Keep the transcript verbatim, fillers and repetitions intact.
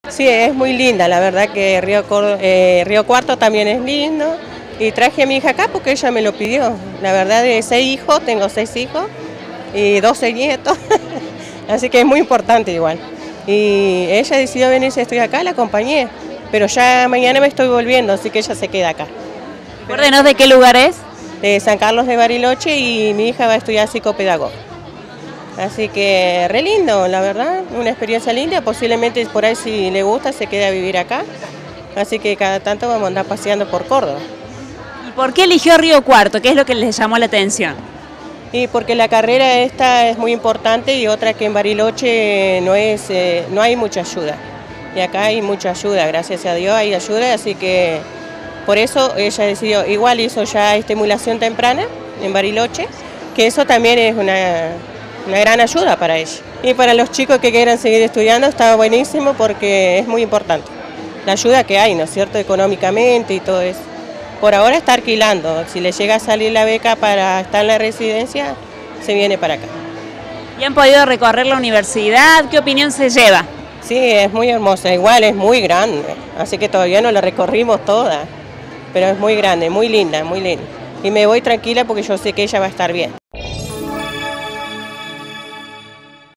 Sí, es muy linda, la verdad que Río, Cor- eh, Río Cuarto también es lindo. Y traje a mi hija acá porque ella me lo pidió. La verdad, de seis hijos, tengo seis hijos y doce nietos, así que es muy importante igual. Y ella decidió venirse a estudiar acá, la acompañé, pero ya mañana me estoy volviendo, así que ella se queda acá. Recuérdenos de qué lugar es. De San Carlos de Bariloche y mi hija va a estudiar psicopedagogo. Así que re lindo, la verdad, una experiencia linda, posiblemente por ahí si le gusta se quede a vivir acá. Así que cada tanto vamos a andar paseando por Córdoba. ¿Y por qué eligió Río Cuarto? ¿Qué es lo que les llamó la atención? Y porque la carrera esta es muy importante y otra que en Bariloche no, es, eh, no hay mucha ayuda. Y acá hay mucha ayuda, gracias a Dios hay ayuda, así que por eso ella decidió, igual hizo ya estimulación temprana en Bariloche, que eso también es una, una gran ayuda para ella. Y para los chicos que quieran seguir estudiando está buenísimo porque es muy importante. La ayuda que hay, ¿no es cierto?, económicamente y todo eso. Por ahora está alquilando, si le llega a salir la beca para estar en la residencia, se viene para acá. ¿Y han podido recorrer la universidad? ¿Qué opinión se lleva? Sí, es muy hermosa, igual es muy grande, así que todavía no la recorrimos toda, pero es muy grande, muy linda, muy linda. Y me voy tranquila porque yo sé que ella va a estar bien.